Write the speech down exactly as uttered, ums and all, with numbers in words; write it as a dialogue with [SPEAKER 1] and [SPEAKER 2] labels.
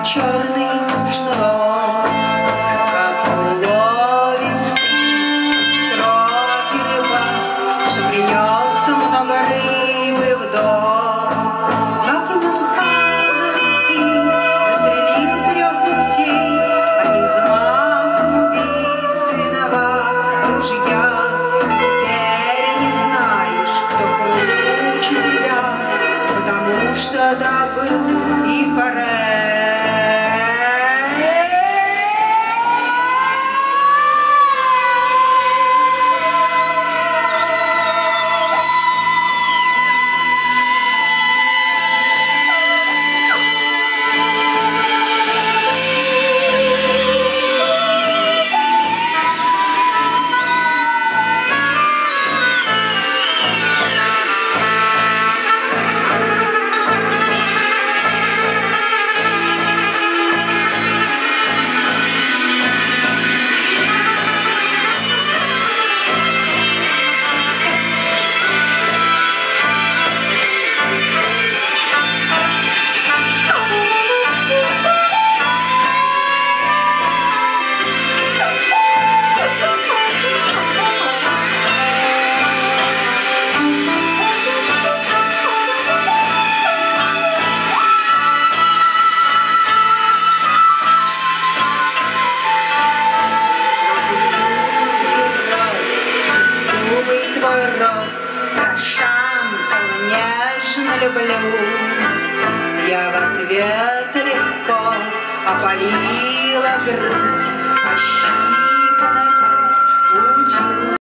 [SPEAKER 1] черный шнурок, как уловистый строки рыбак, что принес много рыбы в дом. Как Мюнхгаузен ты застрелил трех людей одним взмахом убийственного ружья. Теперь не знаешь, кто круче тебя, потому что добыл и форель. Твой рот прошамкал, нежно люблю. Я в ответ легко опалила грудь ощипанную утюг.